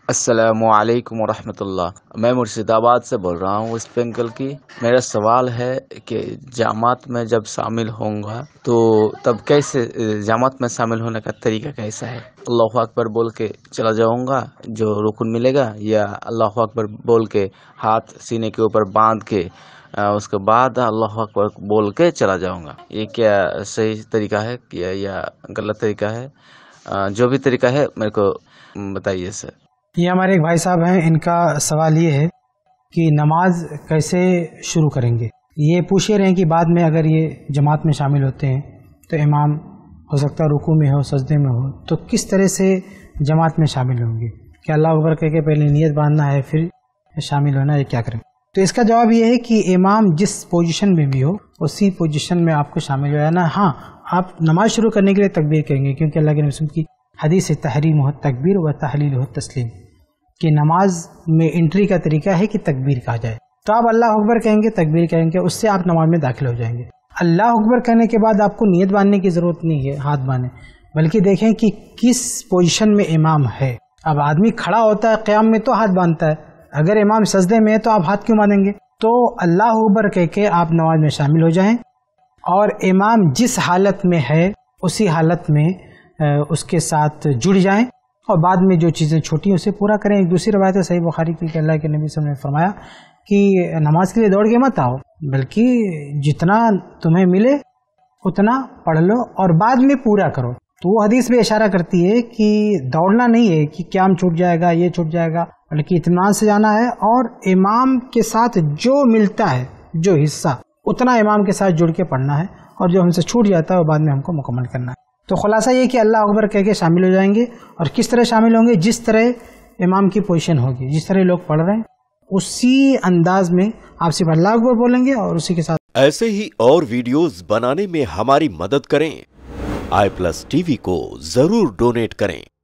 अस्सलामुअलैकुम वरहमतुल्लाह। मैं मुर्शिदाबाद से बोल रहा हूँ, वेस्ट बंगाल की। मेरा सवाल है कि जमात में जब शामिल होऊंगा तो तब कैसे, जमात में शामिल होने का तरीका कैसा है? अल्लाहु अकबर बोल के चला जाऊंगा जो रुकन मिलेगा, या अल्लाहु अकबर बोल के हाथ सीने के ऊपर बांध के उसके बाद अल्लाहु अकबर बोल के चला जाऊंगा? ये क्या सही तरीका है या गलत तरीका है? जो भी तरीका है मेरे को बताइए सर। ये हमारे एक भाई साहब हैं, इनका सवाल ये है कि नमाज कैसे शुरू करेंगे। ये पूछ रहे हैं कि बाद में अगर ये जमात में शामिल होते हैं तो इमाम हो सकता है रुकू में हो, सजदे में हो, तो किस तरह से जमात में शामिल होंगे? क्या अल्लाह अकबर कह के पहले नियत बांधना है फिर शामिल होना है, क्या करें? तो इसका जवाब ये है कि इमाम जिस पोजीशन में भी हो उसी पोजीशन में आपको शामिल हो जाना। हाँ, आप नमाज शुरू करने के लिए तकबीर करेंगे, क्योंकि अल्लाह के रसूल की हदीस तहरीम हो तकबीर व तहलील हो तस्लीम कि नमाज में एंट्री का तरीका है कि तकबीर कहा जाए। तो आप अल्लाह अकबर कहेंगे, तकबीर कहेंगे, उससे आप नमाज में दाखिल हो जाएंगे। अल्लाह अकबर कहने के बाद आपको नियत बांधने की ज़रूरत नहीं है, हाथ बांधे, बल्कि देखें कि किस पोजीशन में इमाम है। अब आदमी खड़ा होता है क़याम में तो हाथ बांधता है, अगर इमाम सजदे में है तो आप हाथ क्यों बांधेंगे? तो अल्लाह अकबर कह के आप नमाज में शामिल हो जाएं और इमाम जिस हालत में है उसी हालत में उसके साथ जुड़ जाएं और बाद में जो चीज़ें छोटी उसे पूरा करें। एक दूसरी रवायत है सही बुखारी की कि अल्लाह के नबी सल्लल्लाहु अलैहि वसल्लम ने फरमाया कि नमाज के लिए दौड़ के मत आओ, बल्कि जितना तुम्हें मिले उतना पढ़ लो और बाद में पूरा करो। तो वो हदीस में इशारा करती है कि दौड़ना नहीं है कि क़याम छूट जाएगा, ये छूट जाएगा, बल्कि इत्मीनान से जाना है और इमाम के साथ जो मिलता है, जो हिस्सा, उतना इमाम के साथ जुड़ के पढ़ना है और जो हमसे छूट जाता है वो बाद में हमको मुकम्मल करना है। तो खुलासा ये कि अल्लाह अकबर कह के शामिल हो जाएंगे। और किस तरह शामिल होंगे? जिस तरह इमाम की पोजीशन होगी, जिस तरह लोग पढ़ रहे हैं उसी अंदाज में आप सिर्फ अल्लाह अकबर बोलेंगे और उसी के साथ। ऐसे ही और वीडियोस बनाने में हमारी मदद करें। iPlus TV को जरूर डोनेट करें।